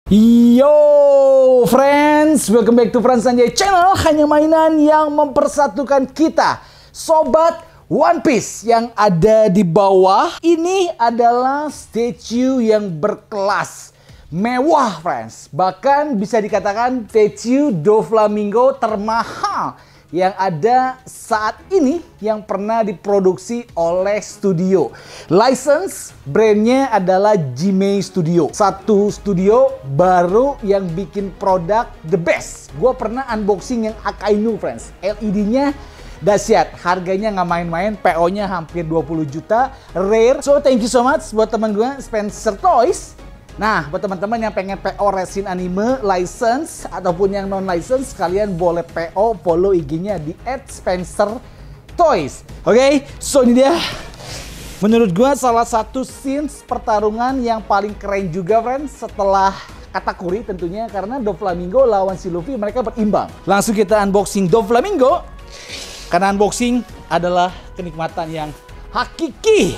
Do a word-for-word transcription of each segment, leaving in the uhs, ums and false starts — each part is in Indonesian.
Yo friends, welcome back to Frans Sanjay Channel. Hanya mainan yang mempersatukan kita, Sobat One Piece. Yang ada di bawah ini adalah statue yang berkelas, mewah friends. Bahkan bisa dikatakan statue Doflamingo termahal yang ada saat ini yang pernah diproduksi oleh studio. License brandnya adalah Jimei Studio. Satu studio baru yang bikin produk the best. Gue pernah unboxing yang Akainu friends. L E D-nya dahsyat, harganya nggak main-main, P O-nya hampir dua puluh juta, rare. So thank you so much buat teman gue Spencer Toys. Nah, buat teman-teman yang pengen P O resin anime, license, ataupun yang non-license, kalian boleh P O, follow I G-nya di et spencer toys. Oke, okay? So ini dia. Menurut gue salah satu scenes pertarungan yang paling keren juga, friends, setelah Katakuri tentunya, karena Doflamingo lawan si Luffy, mereka berimbang. Langsung kita unboxing Doflamingo, karena unboxing adalah kenikmatan yang hakiki.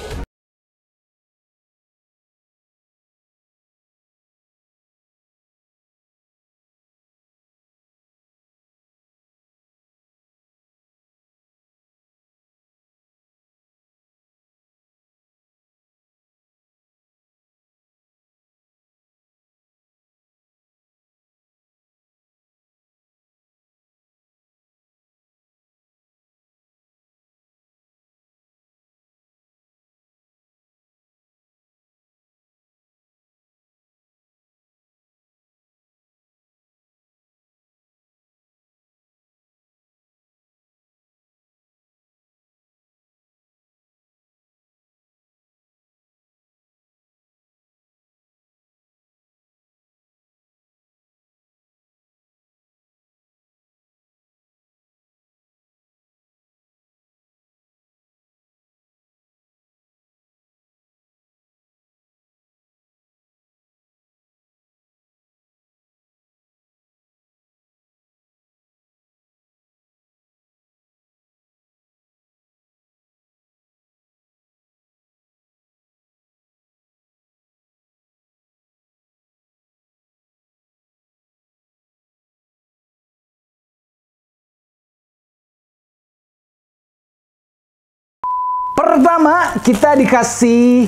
Pertama, kita dikasih,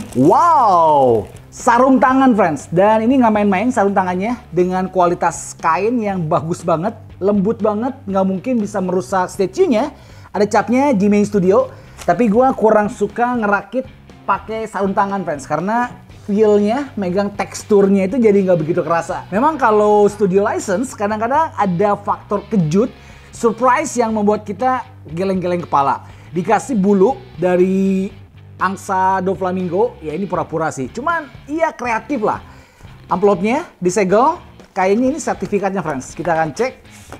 wow, sarung tangan friends. Dan ini nggak main-main sarung tangannya, dengan kualitas kain yang bagus banget, lembut banget, nggak mungkin bisa merusak statue-nya. Ada capnya Jimei Studio, tapi gue kurang suka ngerakit pakai sarung tangan friends, karena feel-nya, megang teksturnya itu jadi nggak begitu kerasa. Memang kalau studio license, kadang-kadang ada faktor kejut, surprise yang membuat kita geleng-geleng kepala. Dikasih bulu dari angsa Doflamingo, ya ini pura-pura sih. Cuman iya kreatif lah. Amplopnya disegel, kayaknya ini sertifikatnya friends. Kita akan cek.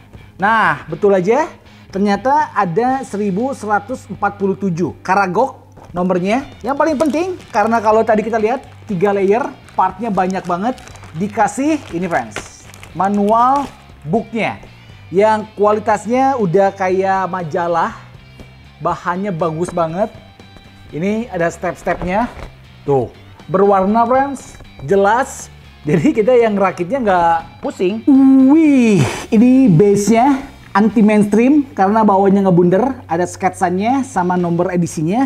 Nah, betul aja. Ternyata ada seribu seratus empat puluh tujuh Karagok nomornya. Yang paling penting, karena kalau tadi kita lihat tiga layer, partnya banyak banget. Dikasih ini friends, manual booknya. Yang kualitasnya udah kayak majalah. Bahannya bagus banget. Ini ada step-stepnya. Tuh, berwarna friends, jelas. Jadi kita yang rakitnya nggak pusing. Wih, ini base-nya anti mainstream karena bawahnya ngebunder. Ada sketsanya sama nomor edisinya.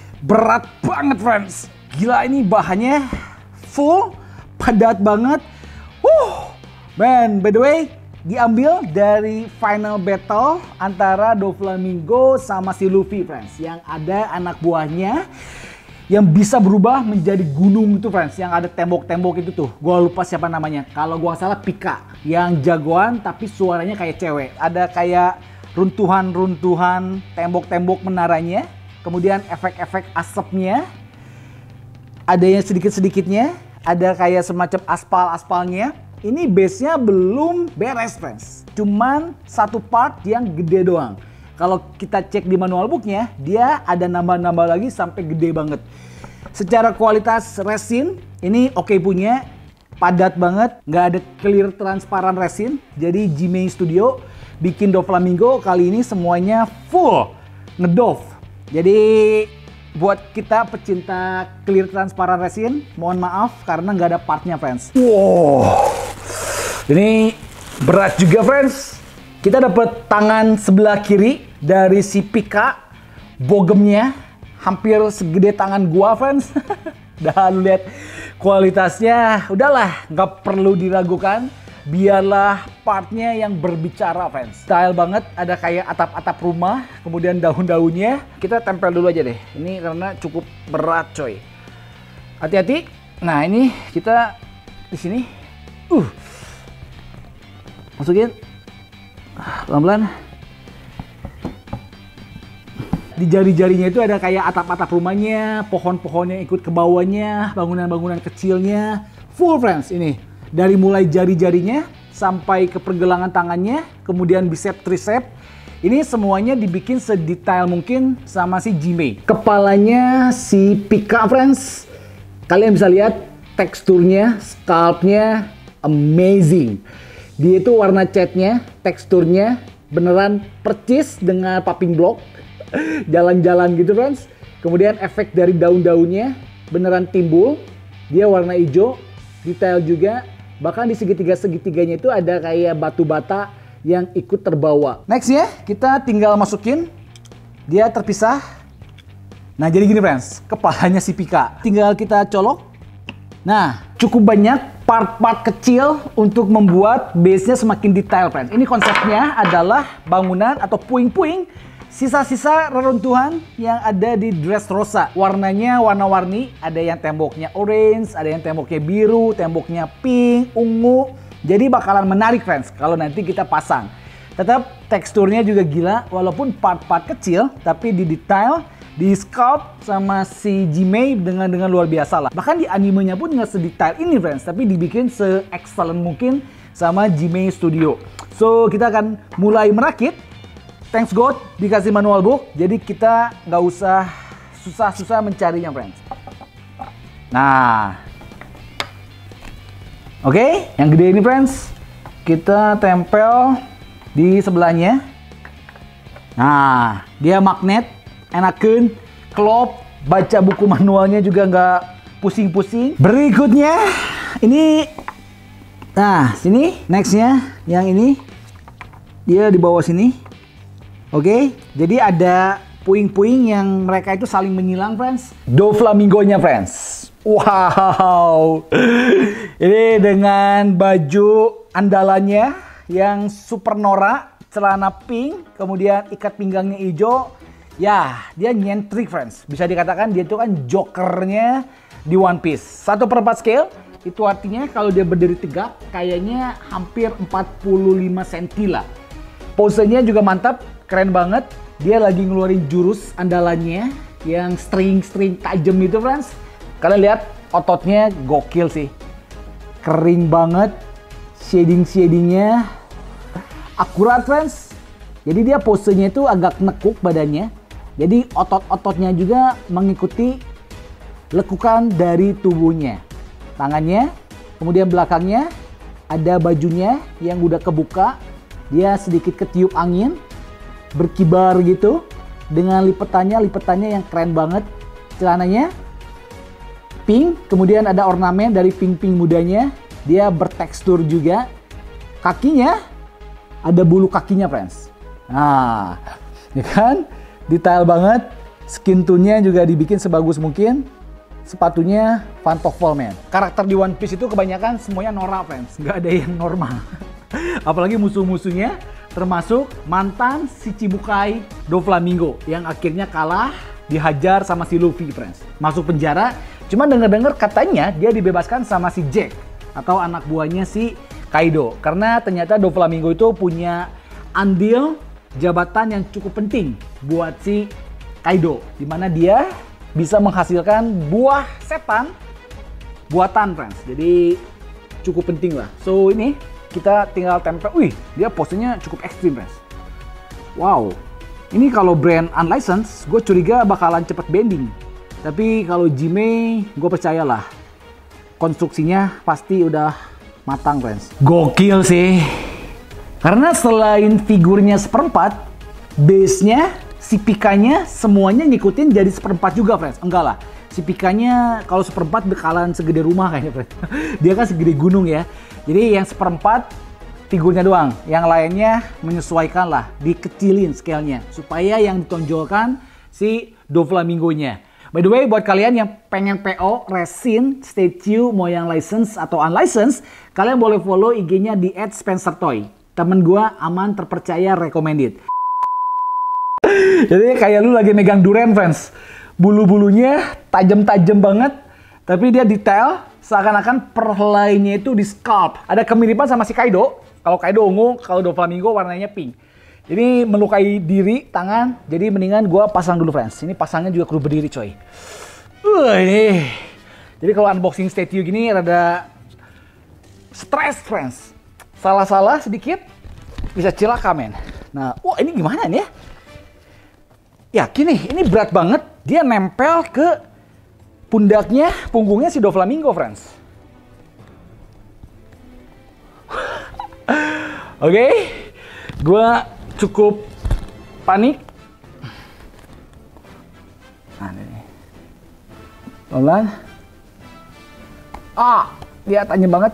Berat banget friends. Gila, ini bahannya full, padat banget. Wuh, man, by the way, diambil dari final battle antara Doflamingo sama si Luffy friends, yang ada anak buahnya yang bisa berubah menjadi gunung itu friends, yang ada tembok-tembok itu tuh, gua lupa siapa namanya, kalau gua salah Pika, yang jagoan tapi suaranya kayak cewek. Ada kayak runtuhan-runtuhan tembok-tembok menaranya, kemudian efek-efek asapnya, ada yang sedikit-sedikitnya, ada kayak semacam aspal-aspalnya. Ini base-nya belum beres friends, cuman satu part yang gede doang. Kalau kita cek di manual booknya, dia ada nambah-nambah lagi sampai gede banget. Secara kualitas resin, ini oke okay punya, padat banget, nggak ada clear transparan resin. Jadi Jimei Studio bikin Doflamingo kali ini semuanya full ngedof. Jadi buat kita pecinta clear transparan resin, mohon maaf karena nggak ada partnya friends. Wow. Ini berat juga, friends. Kita dapat tangan sebelah kiri dari si Pika. Bogemnya hampir segede tangan gua, friends. Dan lihat kualitasnya, udahlah, nggak perlu diragukan. Biarlah partnya yang berbicara, friends. Style banget, ada kayak atap-atap rumah, kemudian daun-daunnya. Kita tempel dulu aja deh. Ini karena cukup berat, coy. Hati-hati. Nah, ini kita di sini. Uh. Masukin. Pelan-pelan. Di jari-jarinya itu ada kayak atap-atap rumahnya, pohon-pohonnya ikut ke bawahnya, bangunan-bangunan kecilnya. Full, friends, ini. Dari mulai jari-jarinya sampai ke pergelangan tangannya, kemudian bicep tricep. Ini semuanya dibikin sedetail mungkin sama si Jimei. Kepalanya si Pika, friends. Kalian bisa lihat teksturnya, sculptnya amazing. Dia itu warna catnya, teksturnya beneran percis dengan popping block. Jalan-jalan gitu, friends. Kemudian efek dari daun-daunnya beneran timbul. Dia warna hijau, detail juga. Bahkan di segitiga-segitiganya itu ada kayak batu bata yang ikut terbawa. Nextnya kita tinggal masukin. Dia terpisah. Nah, jadi gini, friends. Kepalanya si Pika. Tinggal kita colok. Nah, cukup banyak part-part kecil untuk membuat base-nya semakin detail, friends. Ini konsepnya adalah bangunan atau puing-puing sisa-sisa reruntuhan yang ada di Dressrosa. Warnanya warna-warni, ada yang temboknya orange, ada yang temboknya biru, temboknya pink, ungu. Jadi bakalan menarik, friends, kalau nanti kita pasang. Tetap teksturnya juga gila, walaupun part-part kecil, tapi di detail, di sculpt sama si Jimei dengan dengan luar biasa lah. Bahkan di animenya pun nggak sedetail ini, friends, tapi dibikin se-excellent mungkin sama Jimei Studio. So, kita akan mulai merakit. Thanks God dikasih manual book, jadi kita nggak usah susah-susah mencarinya, friends. Nah, oke, okay, yang gede ini, friends, kita tempel di sebelahnya. Nah, dia magnet, enakeun, klop, baca buku manualnya juga nggak pusing-pusing. Berikutnya, ini, nah sini, nextnya, yang ini, dia di bawah sini. Oke, okay, jadi ada puing-puing yang mereka itu saling menyilang, friends. Doflamingonya, friends. Wow. Ini dengan baju andalannya yang super norak, celana pink, kemudian ikat pinggangnya hijau. Ya, dia nyentrik, friends. Bisa dikatakan dia itu kan jokernya di One Piece. Satu per empat scale, itu artinya kalau dia berdiri tegak, kayaknya hampir empat puluh lima sentimeter lah. Posenya juga mantap. Keren banget, dia lagi ngeluarin jurus andalannya yang string-string tajam itu, friends. Kalian lihat ototnya gokil sih. Kering banget, shading-shadingnya akurat, friends. Jadi dia posenya itu agak nekuk badannya. Jadi otot-ototnya juga mengikuti lekukan dari tubuhnya. Tangannya, kemudian belakangnya ada bajunya yang udah kebuka. Dia sedikit ketiup angin. Berkibar gitu dengan lipetannya lipetannya yang keren banget. Celananya pink, kemudian ada ornamen dari pink-pink mudanya. Dia bertekstur juga. Kakinya ada bulu kakinya, friends. Nah, ya kan, detail banget. Skin tone-nya juga dibikin sebagus mungkin. Sepatunya pantofel, man. Karakter di One Piece itu kebanyakan semuanya norak, friends. Nggak ada yang normal. Apalagi musuh-musuhnya, termasuk mantan si Chibukai Doflamingo yang akhirnya kalah, dihajar sama si Luffy, friends. Masuk penjara, cuma denger-denger katanya dia dibebaskan sama si Jack atau anak buahnya si Kaido. Karena ternyata Doflamingo itu punya andil jabatan yang cukup penting buat si Kaido. Dimana dia bisa menghasilkan buah setan buatan, friends. Jadi cukup penting lah. So ini kita tinggal tempel. Wih, dia posenya cukup ekstrim, friends. Wow, ini kalau brand unlicensed, gue curiga bakalan cepet bending. Tapi kalau Jimei, gue percayalah, konstruksinya pasti udah matang, friends. Gokil sih. Karena selain figurnya seperempat, base-nya, si Pikanya semuanya ngikutin jadi seperempat juga, friends. Enggak lah, Si Pikanya kalau seperempat bekalan segede rumah kayaknya, friends. Dia kan segede gunung ya. Jadi yang seperempat figurnya doang, yang lainnya menyesuaikan lah, dikecilin scale-nya supaya yang ditonjolkan si Doflamingo-nya. By the way, buat kalian yang pengen P O resin, statue, mau yang license atau unlicensed, kalian boleh follow I G-nya di et spencer toy. Temen gua aman, terpercaya, recommended. Jadi kayak lu lagi megang durian, friends. Bulu-bulunya tajam-tajam banget, tapi dia detail, seakan-akan perhelainya itu di scalp. Ada kemiripan sama si Kaido. Kalau Kaido ungu, kalau Doflamingo warnanya pink. Jadi melukai diri, tangan, jadi mendingan gua pasang dulu, friends. Ini pasangnya juga kudu berdiri, coy. Uh, ini. Jadi kalau unboxing statue gini rada stress, friends. Salah-salah sedikit bisa celaka, men. Nah, wah ini gimana nih ya? Yakin nih, ini berat banget. Dia nempel ke pundaknya, punggungnya si Doflamingo, friends. Oke, okay. Gua cukup panik. Nah, ini. Pelan. Ah, dia tajam banget.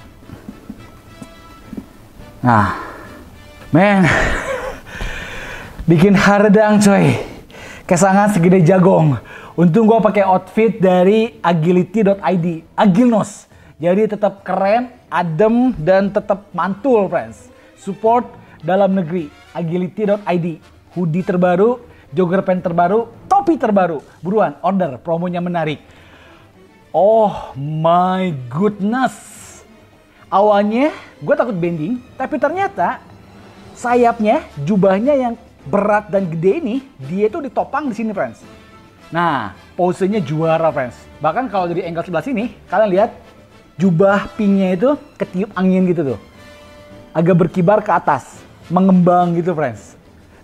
Nah, men, bikin haredang, coy. Kesangan segede jagong. Untung gua pakai outfit dari agility dot I D, Agilnos. Jadi tetap keren, adem, dan tetap mantul, friends. Support dalam negeri, agility dot I D. Hoodie terbaru, jogger pant terbaru, topi terbaru. Buruan, order, promonya menarik. Oh my goodness. Awalnya gue takut bending, tapi ternyata sayapnya, jubahnya yang berat dan gede ini, dia tuh ditopang di sini, friends. Nah, posenya juara, friends. Bahkan kalau dari angle sebelah sini, kalian lihat jubah pinknya itu ketiup angin gitu tuh. Agak berkibar ke atas, mengembang gitu, friends.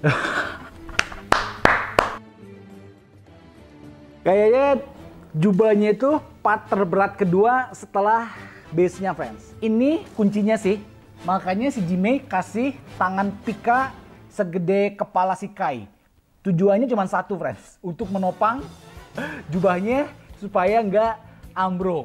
Kayaknya jubahnya itu part terberat kedua setelah base-nya, friends. Ini kuncinya sih. Makanya si Jimei kasih tangan Pika segede kepala si Kai. Tujuannya cuma satu, friends. Untuk menopang jubahnya supaya nggak ambruk.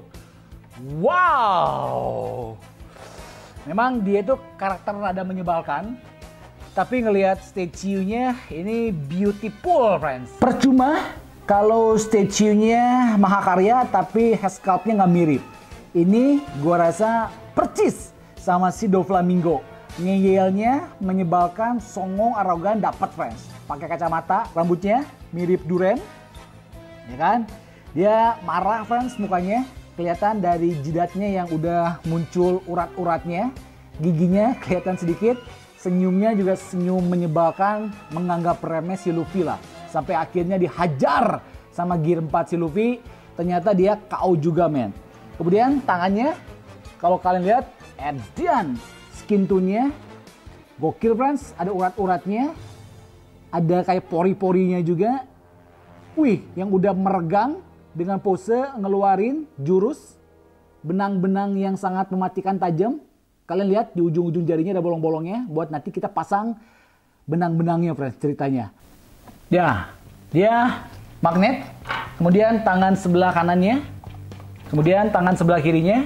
Wow! Memang dia itu karakter rada menyebalkan, tapi ngelihat statue-nya ini beautiful, friends. Percuma kalau statue-nya mahakarya tapi head sculpt-nya nggak mirip. Ini gua rasa percis sama si Doflamingo. Ngeyelnya menyebalkan, songong, arogan, dapat, friends. Pakai kacamata, rambutnya mirip Duren, ya kan? Dia marah, friends, mukanya. Kelihatan dari jidatnya yang udah muncul urat-uratnya, giginya kelihatan sedikit, senyumnya juga senyum menyebalkan, menganggap remeh si Luffy lah. Sampai akhirnya dihajar sama Gear empat si Luffy, ternyata dia K O juga, men. Kemudian tangannya, kalau kalian lihat, edan, skin tone-nya, gokil, friends, ada urat-uratnya, ada kayak pori-porinya juga. Wih, yang udah meregang, dengan pose ngeluarin jurus benang-benang yang sangat mematikan tajam. Kalian lihat di ujung-ujung jarinya ada bolong-bolongnya buat nanti kita pasang benang-benangnya, friends, ceritanya. Ya, dia magnet, kemudian tangan sebelah kanannya, kemudian tangan sebelah kirinya.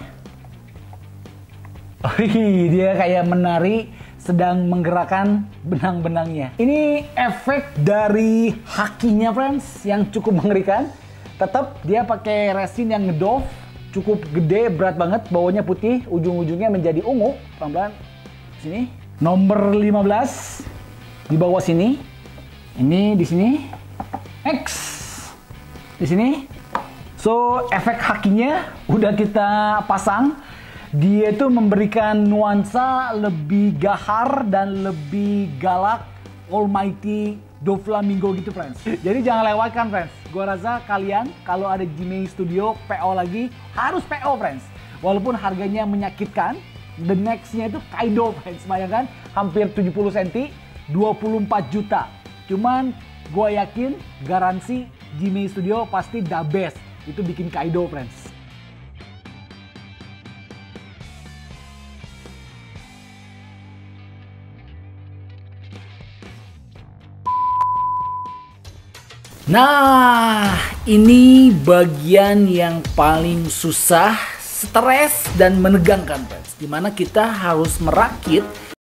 Oh, dia kayak menari sedang menggerakkan benang-benangnya. Ini efek dari hakinya, friends, yang cukup mengerikan. Tetap dia pakai resin yang ngedoff, cukup gede, berat banget, bawahnya putih, ujung-ujungnya menjadi ungu. Pelan-pelan sini. Nomor lima belas di bawah sini. Ini di sini. X di sini. So, efek hakinya udah kita pasang. Dia itu memberikan nuansa lebih gahar dan lebih galak, almighty Doflamingo gitu, friends. Jadi jangan lewatkan, friends. Gua rasa kalian kalau ada Jimei Studio P O lagi harus P O, friends. Walaupun harganya menyakitkan, the next-nya itu Kaido, friends. Bayangkan hampir tujuh puluh sentimeter, dua puluh empat juta. Cuman gua yakin garansi Jimei Studio pasti the best. Itu bikin Kaido, friends. Nah, Ini bagian yang paling susah, stres dan menegangkan, friends. Dimana kita harus merakit